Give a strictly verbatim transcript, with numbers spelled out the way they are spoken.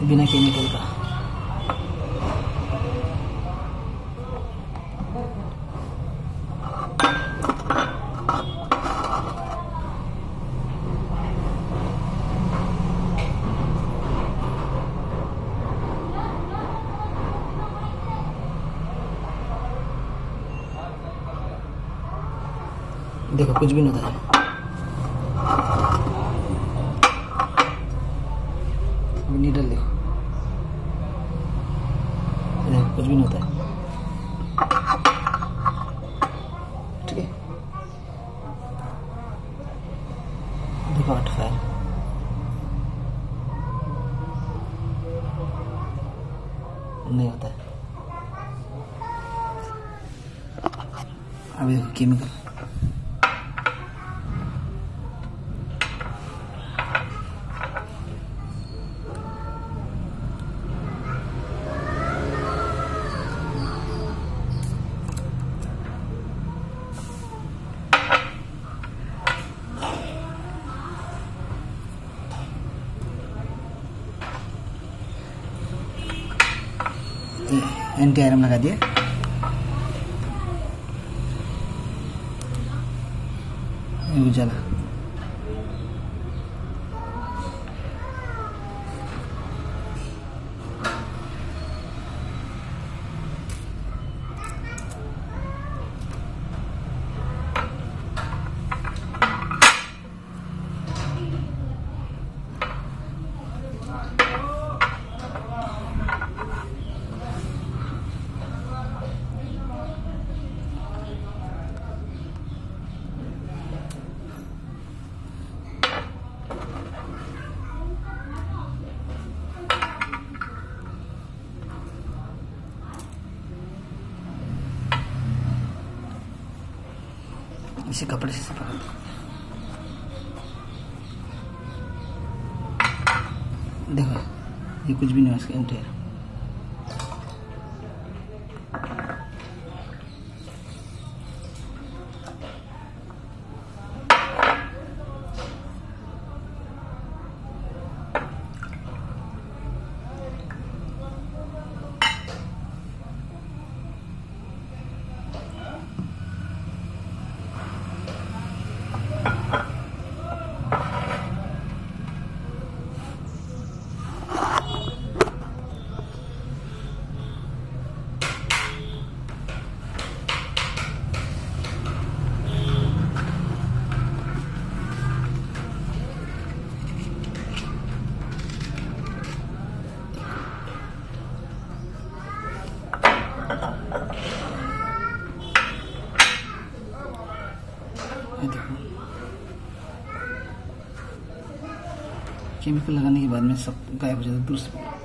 बिना केमिकल का। देखो कुछ भी नहीं होता है। अब नीडल देखो, देखो कुछ भी नहीं होता है। ठीक है, देखो आठ फायर नहीं होता है। अब देखो केमिकल, एंटी आयरन लगा दिए। उजाला इसे कपड़े से सफा कर दो। देखो ये कुछ भी नहीं है इसका इंटीरियर। केमिकल लगाने के बाद में सब गायब हो जाता है दूर से।